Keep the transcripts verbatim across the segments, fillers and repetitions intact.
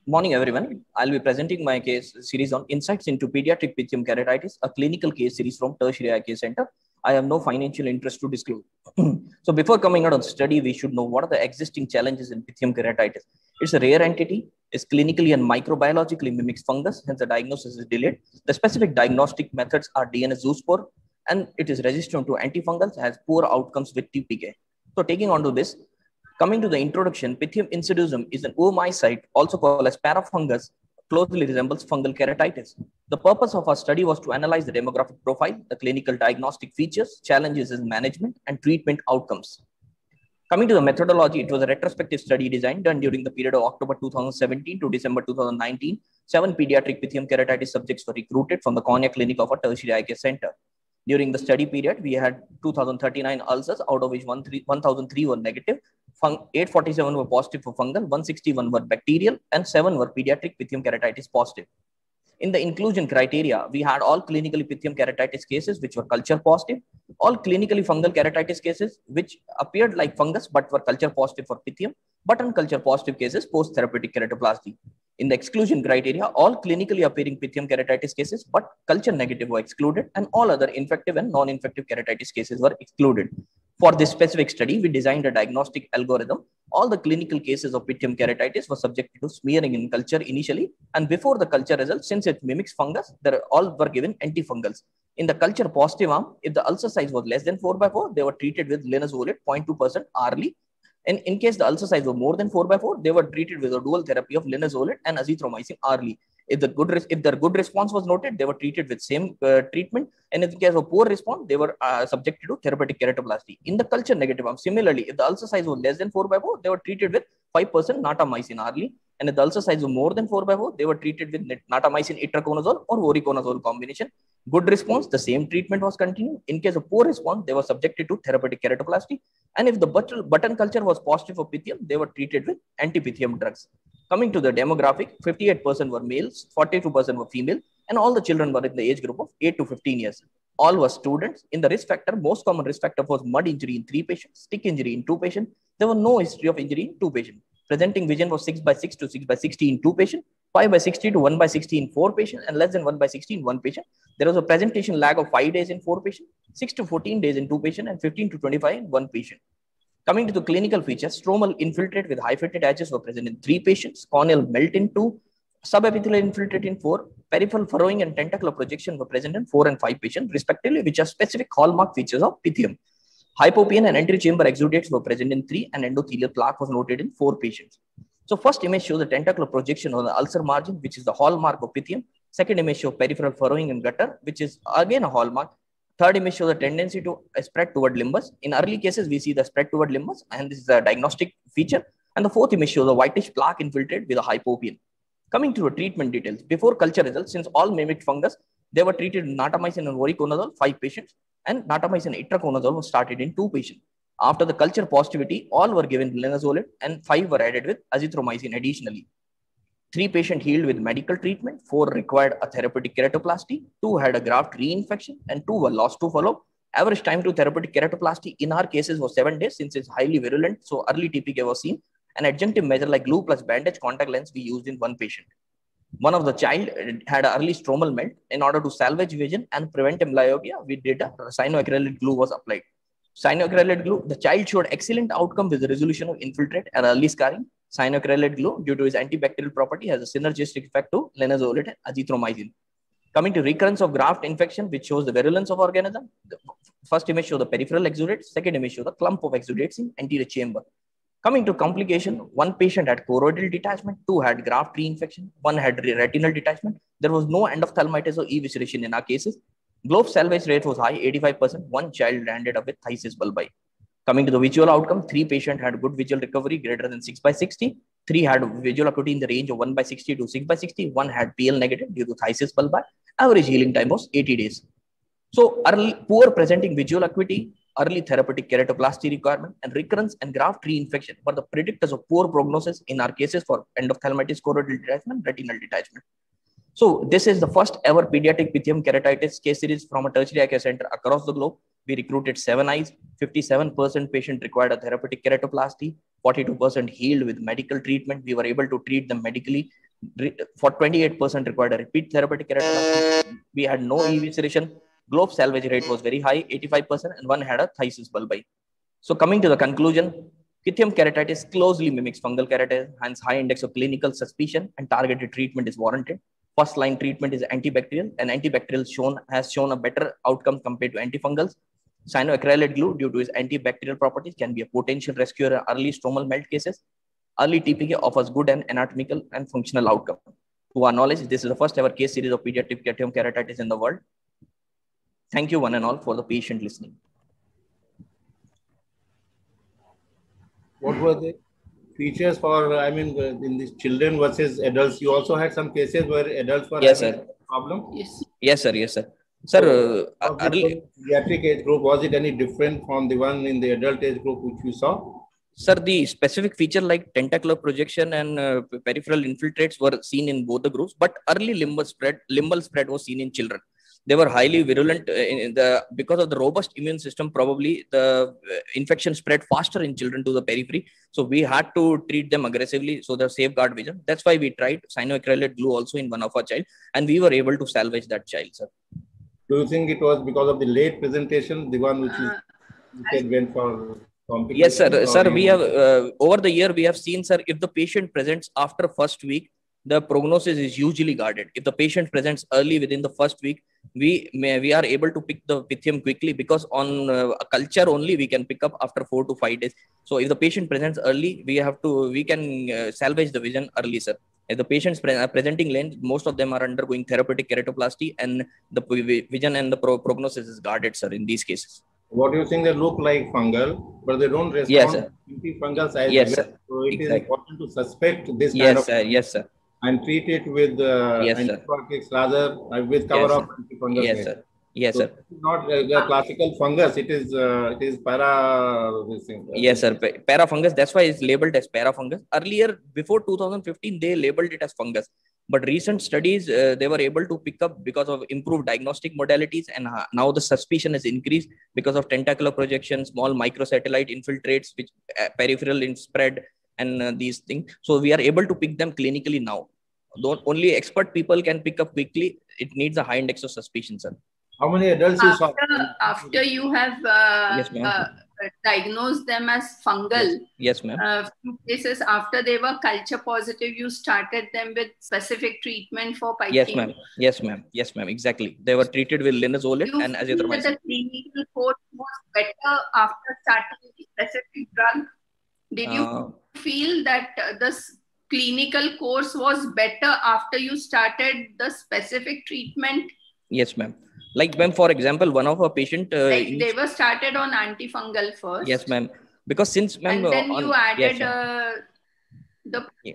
Morning, everyone. I'll be presenting my case series on insights into pediatric pythium keratitis, a clinical case series from Tertiary Eye Care Center. I have no financial interest to disclose. So before coming out on study, we should know what are the existing challenges in pythium keratitis. It's a rare entity, is clinically and microbiologically mimics fungus, hence the diagnosis is delayed. The specific diagnostic methods are D N S zoospore, and it is resistant to antifungals, has poor outcomes with T P K. So taking on to this, coming to the introduction, Pythium insidiosusum is an oomycete, also called as parafungus, closely resembles fungal keratitis. The purpose of our study was to analyze the demographic profile, the clinical diagnostic features, challenges in management, and treatment outcomes. Coming to the methodology, it was a retrospective study design done during the period of October two thousand seventeen to December two thousand nineteen. Seven pediatric Pythium keratitis subjects were recruited from the cornea clinic of a tertiary eye care center. During the study period, we had two thousand thirty-nine ulcers, out of which one thousand three were negative, eight hundred forty-seven were positive for fungal, one hundred sixty-one were bacterial, and seven were pediatric Pythium keratitis positive. In the inclusion criteria, we had all clinically Pythium keratitis cases which were culture positive, all clinically fungal keratitis cases which appeared like fungus but were culture positive for Pythium, but unculture positive cases post-therapeutic keratoplasty. In the exclusion criteria, all clinically appearing Pythium keratitis cases but culture negative were excluded, and all other infective and non-infective keratitis cases were excluded. For this specific study, we designed a diagnostic algorithm. All the clinical cases of Pythium keratitis were subjected to smearing in culture initially, and before the culture results, since it mimics fungus, they all were given antifungals. In the culture positive arm, if the ulcer size was less than four by four, they were treated with linezolid zero point two percent hourly. And in case the ulcer size was more than four by four, they were treated with a dual therapy of linezolid and azithromycin hourly. If the good if their good response was noted, they were treated with same uh, treatment. And in the case of poor response, they were uh, subjected to therapeutic keratoplasty. In the culture negative arm, similarly, if the ulcer size was less than four by four, they were treated with five percent natamycin hourly. And if the ulcer size was more than four by four, they were treated with natamycin itraconazole or voriconazole combination. Good response, the same treatment was continued. In case of poor response, they were subjected to therapeutic keratoplasty. And if the button culture was positive for Pythium, they were treated with anti-Pythium drugs. Coming to the demographic, fifty-eight percent were males, forty-two percent were female, and all the children were in the age group of eight to fifteen years. All were students. In the risk factor, most common risk factor was mud injury in three patients, stick injury in two patients. There was no history of injury in two patients. Presenting vision was six by six to six by sixty in two patients, five by sixty to one by sixty in four patients, and less than one by sixty in one patient. There was a presentation lag of five days in four patients, six to fourteen days in two patients, and fifteen to twenty-five in one patient. Coming to the clinical features, stromal infiltrate with hyphated edges were present in three patients, corneal melt in two, subepithelial infiltrate in four, peripheral furrowing and tentacular projection were present in four and five patients, respectively, which are specific hallmark features of Pythium. Hypopian and anterior-chamber exudates were present in three, and endothelial plaque was noted in four patients. So first image shows the tentacular projection on the ulcer margin, which is the hallmark of Pythium. Second image shows peripheral furrowing and gutter, which is again a hallmark. Third image shows the tendency to spread toward limbus. In early cases, we see the spread toward limbus, and this is a diagnostic feature. And the fourth image shows a whitish plaque infiltrate with a hypopian. Coming to the treatment details, before culture results, since all mimicked fungus, they were treated with natamycin and voriconazole, five patients, and natamycin itraconazole was started in two patients. After the culture positivity, all were given linezolid, and five were added with azithromycin additionally. Three patients healed with medical treatment, four required a therapeutic keratoplasty, two had a graft reinfection, and two were lost to follow. Average time to therapeutic keratoplasty in our cases was seven days since it's highly virulent, so early T P K was seen. An adjunctive measure like glue plus bandage contact lens we used in one patient. One of the child had an early stromal melt. In order to salvage vision and prevent amblyopia, we did a cyanoacrylate glue was applied. Cyanoacrylate glue, the child showed excellent outcome with the resolution of infiltrate and early scarring. Cyanoacrylate glue, due to its antibacterial property, has a synergistic effect to linezolid and azithromycin. Coming to recurrence of graft infection, which shows the virulence of organism. The first image shows the peripheral exudates. Second image shows the clump of exudates in anterior chamber. Coming to complication, one patient had choroidal detachment, two had graft reinfection, one had retinal detachment. There was no endophthalmitis or evisceration in our cases. Globe salvage rate was high, eighty-five percent. One child landed up with thysis bulbi. Coming to the visual outcome, three patients had good visual recovery greater than six by sixty. Three had visual acuity in the range of one by sixty to six by sixty. One had P L negative due to thysis bulbi. Average healing time was eighty days. So early, poor presenting visual acuity, early therapeutic keratoplasty requirement, and recurrence and graft reinfection were the predictors of poor prognosis in our cases for endophthalmitis, choroidal detachment, retinal detachment. So this is the first ever pediatric Pythium keratitis case series from a tertiary eye care center across the globe. We recruited seven eyes, fifty-seven percent patient required a therapeutic keratoplasty, forty-two percent healed with medical treatment. We were able to treat them medically. For twenty-eight percent required a repeat therapeutic keratoplasty. We had no evisceration. Globe salvage rate was very high, eighty-five percent, and one had a thysis bulbi. So coming to the conclusion, Pythium keratitis closely mimics fungal keratitis, hence high index of clinical suspicion and targeted treatment is warranted. First line treatment is antibacterial, and antibacterial shown has shown a better outcome compared to antifungals. Cyanoacrylate glue, due to its antibacterial properties, can be a potential rescuer in early stromal melt cases. Early T P K offers good and anatomical and functional outcome. To our knowledge, this is the first ever case series of pediatric Pythium keratitis in the world. Thank you one and all for the patient listening. What were the features for, I mean, in these children versus adults? You also had some cases where adults were yes, having sir. a problem? Yes. Yes, sir. Yes, sir. Sir, so, uh, early... pediatric age group, was it any different from the one in the adult age group which you saw? Sir, the specific feature like tentacular projection and uh, peripheral infiltrates were seen in both the groups, but early limbal spread, limbal spread was seen in children. They were highly virulent in the because of the robust immune system. Probably the infection spread faster in children to the periphery. So we had to treat them aggressively. So the safeguard vision. That's why we tried cyanoacrylate glue also in one of our child, and we were able to salvage that child, sir. Do you think it was because of the late presentation, the one which uh, is went for? Yes, sir. Sir, we have uh, over the year we have seen, sir, if the patient presents after first week, the prognosis is usually guarded. If the patient presents early within the first week, we may, we are able to pick the Pythium quickly, because on uh, a culture only we can pick up after four to five days. So if the patient presents early, we have to we can uh, salvage the vision early, sir. If the patients pre are presenting late, most of them are undergoing therapeutic keratoplasty, and the vision and the pro prognosis is guarded, sir, in these cases. What do you think? They look like fungal, but they don't respond yes, to antifungals as yes, well. Sir. So it exactly. is important to suspect this yes, kind of sir. Yes, sir. and treat it with uh, yes, antibiotics rather uh, with cover yes, of antifungals. Yes, sir. Yes, so sir. It is not uh, the classical fungus. It is uh, it is para. This thing, uh, yes, sir. Parafungus. That's why it's labeled as parafungus. Earlier, before two thousand fifteen, they labeled it as fungus. But recent studies, uh, they were able to pick up because of improved diagnostic modalities, and uh, now the suspicion has increased because of tentacular projection, small microsatellite infiltrates, which uh, peripheral in spread, and uh, these things. So we are able to pick them clinically now. Don't only expert people can pick up quickly. It needs a high index of suspicion, sir. How many adults after, you saw? After you have uh, yes, uh, diagnosed them as fungal, yes, yes ma'am. Uh, few cases after they were culture positive, you started them with specific treatment for Pythium. Yes, ma'am. Yes, ma'am. Yes, ma'am. Exactly. They were treated with linezolid you and azithromycin. The clinical course was better after starting the specific drug. Did you uh, feel that uh, this clinical course was better after you started the specific treatment? Yes, ma'am. Like, ma'am, for example, one of our patient... Uh, like they were started on antifungal first. Yes, ma'am. Because since, ma'am... And then on, you added yes, uh, the... Yeah.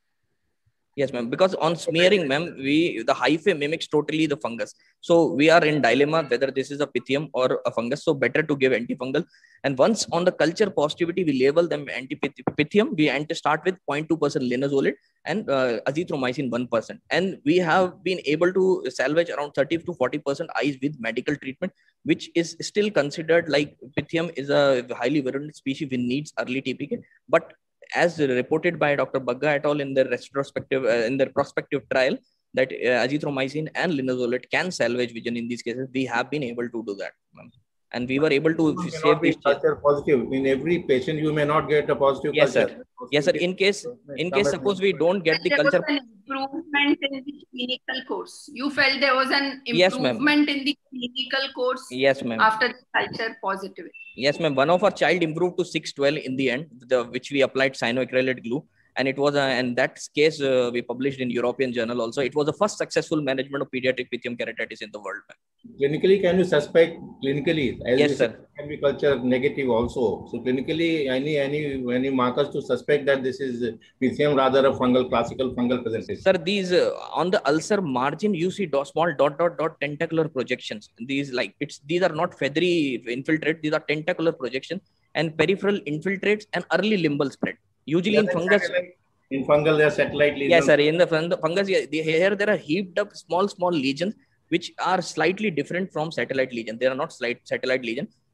Yes, ma'am. Because on smearing, ma'am, we the hyphae mimics totally the fungus. So we are in dilemma whether this is a Pythium or a fungus. So better to give antifungal. And once on the culture positivity, we label them anti-Pythium. We ant start with zero point two percent linezolid and uh, azithromycin one percent. And we have been able to salvage around thirty to forty percent eyes with medical treatment, which is still considered like Pythium is a highly virulent species which needs early T P K. But as reported by Doctor Bagga et al. In their retrospective, uh, in their prospective trial, that uh, azithromycin and linezolid can salvage vision in these cases, we have been able to do that, and we were able to you save this culture positive. In every patient, you may not get a positive. Yes, culture. sir. Yes, sir. In case, in case, suppose we don't get the there culture. Was an improvement in the clinical course. You felt there was an yes, improvement in the clinical course. Yes, ma'am. After the culture positivity. Yes, ma'am. One of our child improved to six twelve in the end, the which we applied cyanoacrylate glue, and it was a, and that case uh, we published in European journal also. It was the first successful management of pediatric Pythium keratitis in the world, ma'am. Clinically, can you suspect clinically? As yes, sir. Can be culture negative also. So clinically, any any any markers to suspect that this is Pythium rather a fungal classical fungal presentation. Sir, these uh, on the ulcer margin you see dot, small dot dot dot tentacular projections. These like it's these are not feathery infiltrate. These are tentacular projections and peripheral infiltrates and early limbal spread. Usually in fungus. Satellite. In fungal, there are satellite lesions. Yes, sir. In the fungus, here there are heaped up small small lesions, which are slightly different from satellite lesion. They are not slight satellite lesion.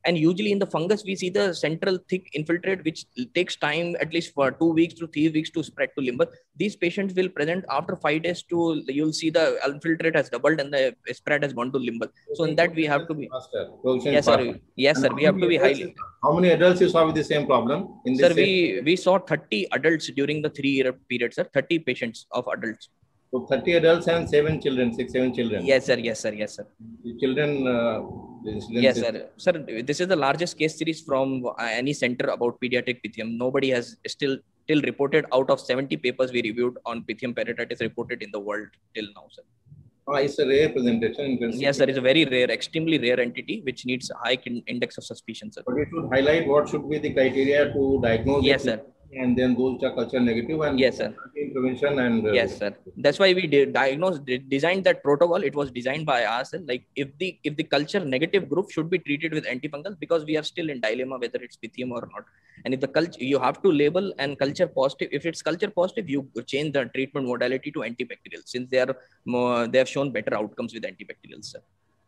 And usually in the fungus, we see the central thick infiltrate, which takes time at least for two weeks to three weeks to spread to limbus. These patients will present after five days to, you'll see the infiltrate has doubled and the spread has gone to limbus. So in that we have to be, yes sir, yes sir, we have to be highly. How many adults you saw with the same problem? In this sir, we, we saw thirty adults during the three year period, sir, thirty patients of adults. So thirty adults and seven children, six, seven children. Yes, sir. Yes, sir. Yes, sir. The children. Uh, the yes, sir. Sir, this is the largest case series from uh, any center about pediatric Pythium. Nobody has still till reported out of seventy papers we reviewed on Pythium perittitis reported in the world till now, sir. Oh, it's a rare presentation. Yes, sir. It's a very rare, extremely rare entity which needs a high index of suspicion, sir. But it should highlight what should be the criteria to diagnose. Yes, sir. And then those which are culture negative and yes, sir. Prevention and uh, yes, sir. That's why we did diagnose, designed that protocol. It was designed by us. Like if the if the culture negative group should be treated with antifungal, because we are still in dilemma whether it's Pythium or not. And if the culture, you have to label and culture positive. If it's culture positive, you change the treatment modality to antibacterial, since they are more, they have shown better outcomes with antibacterials, sir.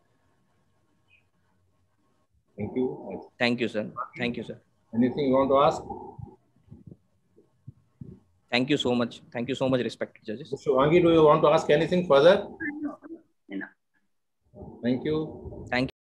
Thank you. Thank you, sir. Thank you, sir. Anything you want to ask? Thank you so much. Thank you so much, respected judges. Mister Vangi, do you want to ask anything further? No. Thank you. Thank you.